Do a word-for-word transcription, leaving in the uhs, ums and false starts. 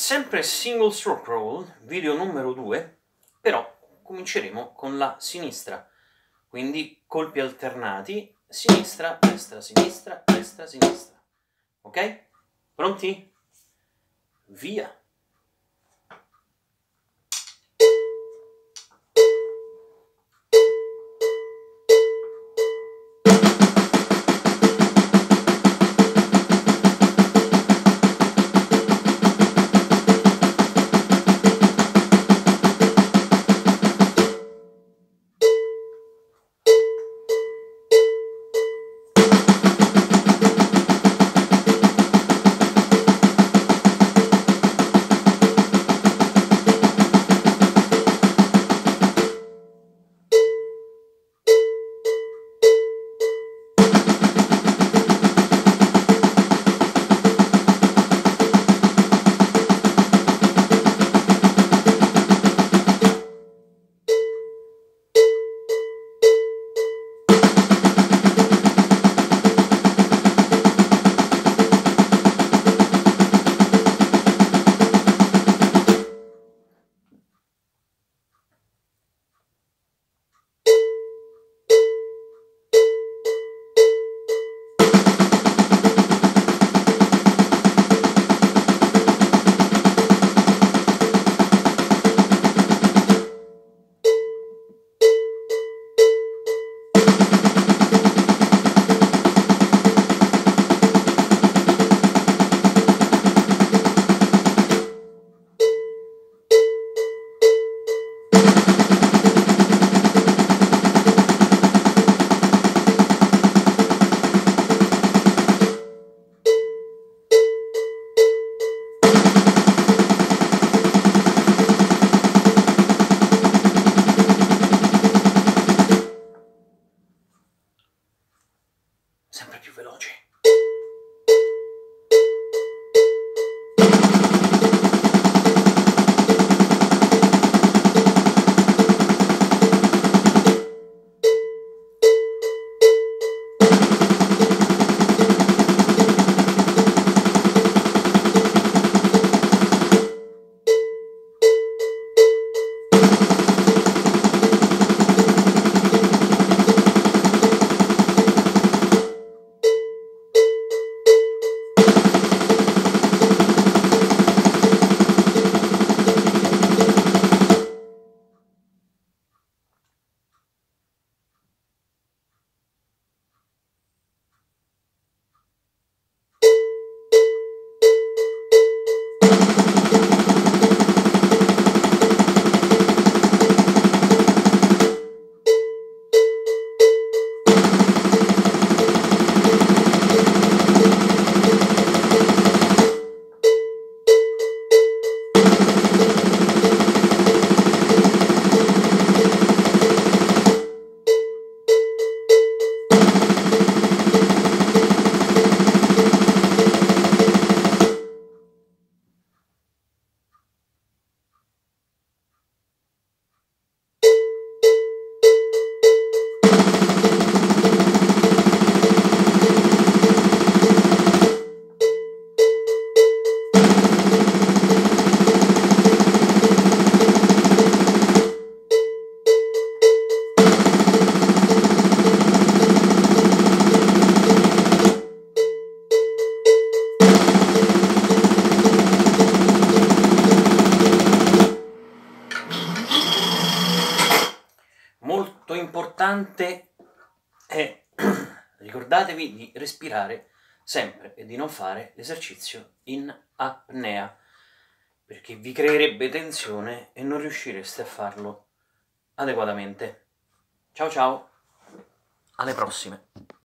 Sempre single stroke roll, video numero due, però cominceremo con la sinistra, quindi colpi alternati, sinistra, destra, sinistra, destra, sinistra. Ok? Pronti? Via! Sempre più veloci. Molto importante è ricordatevi di respirare sempre e di non fare l'esercizio in apnea, perché vi creerebbe tensione e non riuscireste a farlo adeguatamente. Ciao ciao, alle prossime!